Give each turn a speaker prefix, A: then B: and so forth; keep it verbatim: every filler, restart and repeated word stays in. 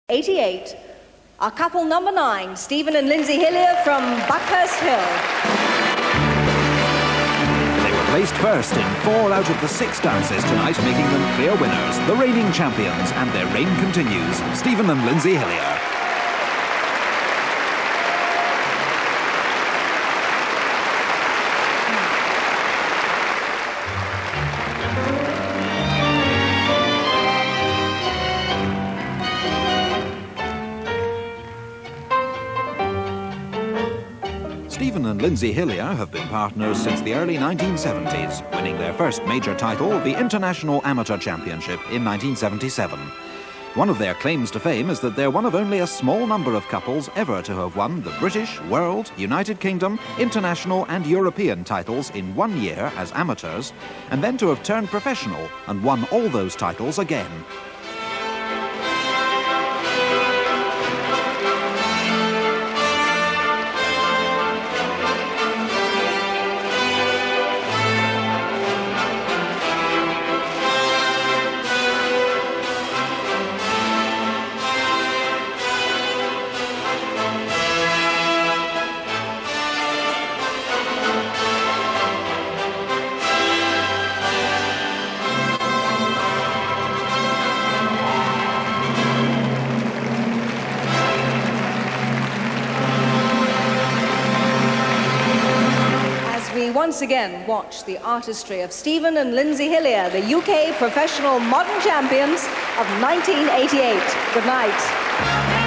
A: eighty-eight, our couple number nine, Stephen and Lindsay Hillier from Buckhurst Hill.
B: They were placed first in four out of the six dances tonight, making them clear winners, the reigning champions, and their reign continues. Stephen and Lindsay Hillier. Stephen and Lindsay Hillier have been partners since the early nineteen seventies, winning their first major title, the International Amateur Championship, in nineteen seventy-seven. One of their claims to fame is that they're one of only a small number of couples ever to have won the British, World, United Kingdom, International and European titles in one year as amateurs, and then to have turned professional and won all those titles again.
A: Once again watch the artistry of Stephen and Lindsay Hillier, the U K professional modern champions of nineteen eighty-eight. Good night.